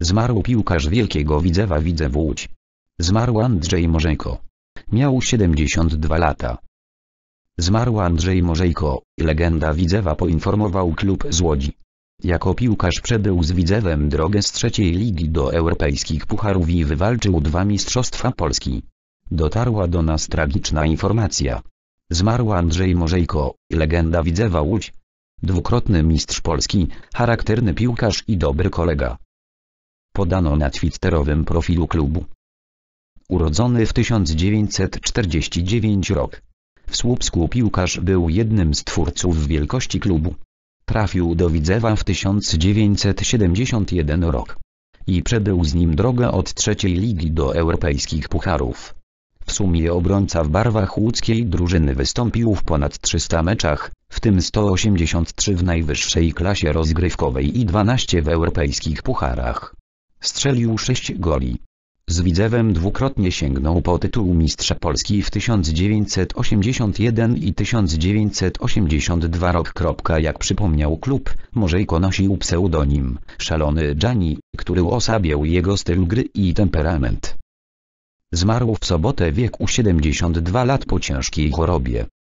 Zmarł piłkarz Wielkiego Widzewa Widzew Łódź. Zmarł Andrzej Morzejko. Miał 72 lata. Zmarł Andrzej Morzejko, legenda Widzewa, poinformował klub z Łodzi. Jako piłkarz przebył z Widzewem drogę z trzeciej ligi do europejskich pucharów i wywalczył 2 mistrzostwa Polski. Dotarła do nas tragiczna informacja. Zmarł Andrzej Morzejko, legenda Widzewa Łódź. Dwukrotny mistrz Polski, charakterny piłkarz i dobry kolega. Podano na twitterowym profilu klubu. Urodzony w 1949 rok. W Słupsku piłkarz był jednym z twórców wielkości klubu. Trafił do Widzewa w 1971 rok. I przebył z nim drogę od trzeciej ligi do europejskich pucharów. W sumie obrońca w barwach łódzkiej drużyny wystąpił w ponad 300 meczach, w tym 183 w najwyższej klasie rozgrywkowej i 12 w europejskich pucharach. Strzelił 6 goli. Z Widzewem dwukrotnie sięgnął po tytuł mistrza Polski w 1981 i 1982 rok. Jak przypomniał klub, Morzejko nosił pseudonim Szalony Gianni, który uosabiał jego styl gry i temperament. Zmarł w sobotę w wieku 72 lat po ciężkiej chorobie.